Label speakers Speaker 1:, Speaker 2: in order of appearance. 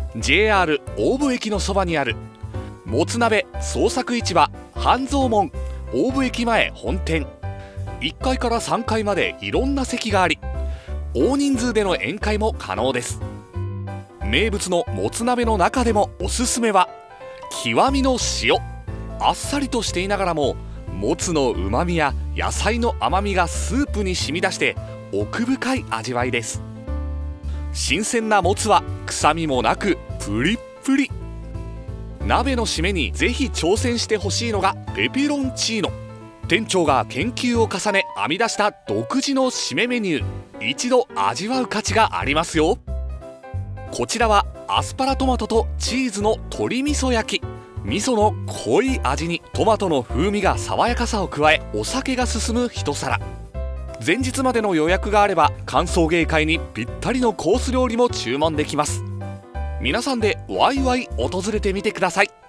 Speaker 1: JR 大府駅のそばにあるもつ鍋創作市場半蔵門大府駅前本店。1階から3階までいろんな席があり、大人数での宴会も可能です。名物のもつ鍋の中でもおすすめは極みの塩。あっさりとしていながらももつのうまみや野菜の甘みがスープに染み出して奥深い味わいです。新鮮なもつは臭みもなくプリップリ。鍋の締めにぜひ挑戦してほしいのがペペロンチーノ。店長が研究を重ね編み出した独自の締めメニュー。一度味わう価値がありますよ。こちらはアスパラトマトとチーズの鶏味噌焼き。味噌の濃い味にトマトの風味が爽やかさを加え、お酒が進む一皿。前日までの予約があれば歓送迎会にぴったりのコース料理も注文できます。皆さんでワイワイ訪れてみてください。